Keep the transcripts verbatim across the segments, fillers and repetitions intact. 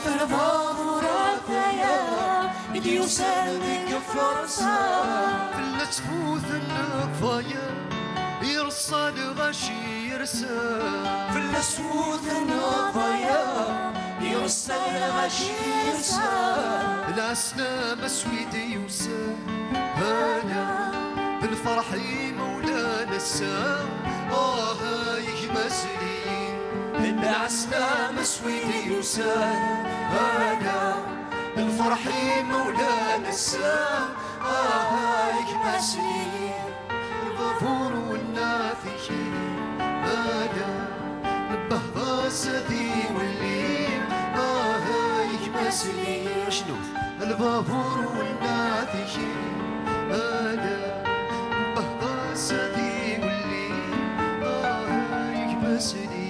البابور ثيا ديوسان ذيك فرصة في التفوت النقفايا يرصد غشي يرسى في الاسود النقفايا يرسل غشي يرسى العسنا مسويدي يوسى هلا بالفرح مولانا السام اه هايك مسلي العسنا مسويدي يوسى هلا بالفرح مولانا السام اه هايك مسلي الغفور والنافخي هلا بهضاسدي والليل اه هايك مسلي شنو البابور والنافخي هلا بهضاسدي والليل اه هايك مسلي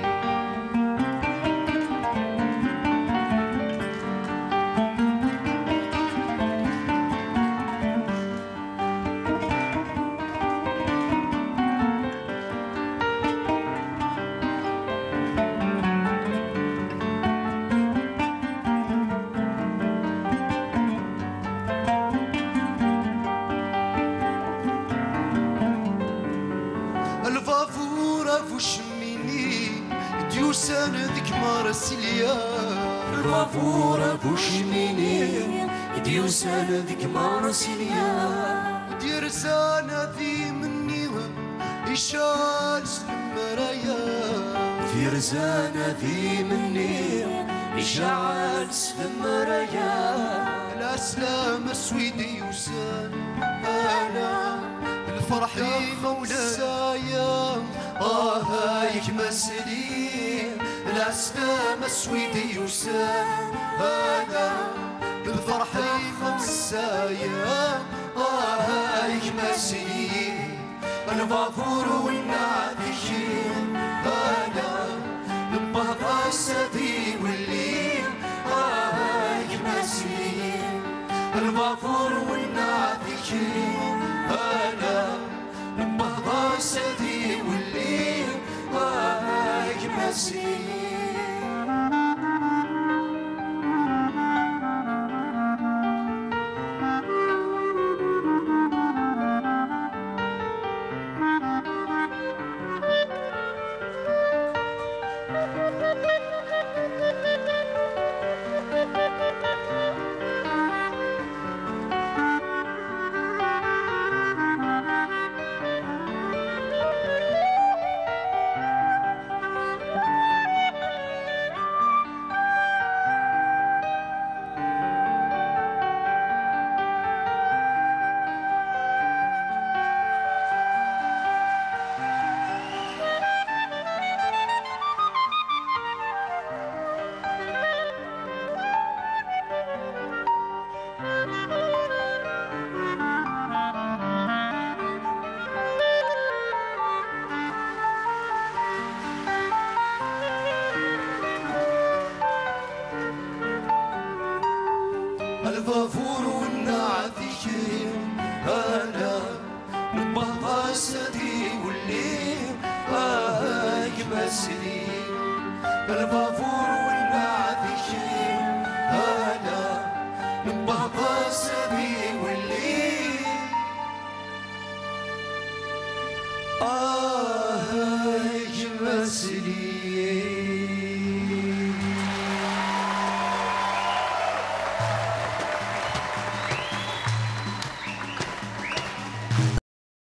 الفافورة فوشميني ديوسان ذيك مرسليا الغفور بوشميني ديوسان ذيك مرسليا ديرزانا ذي مني إشال المرايا في رزانة ذي مني إشعال سلم ريا الأسلام السويدي يوسان أنا الفرح مولانا آه هايك مسلي الأسلام السويدي يوسان أنا بالفرح مولانا آه هايك مسلي البابور والنادشين أنا بهضاسدي والليل آه هايك مسلي البابور والنادشين أنا بهضاسدي والليل آه هايك مسلي الغفور والنعذيين أنا بهضاسدي والليل هايك مسلي الغفور والنعذيين أنا بهضاسدي والليل آه هايك مسلي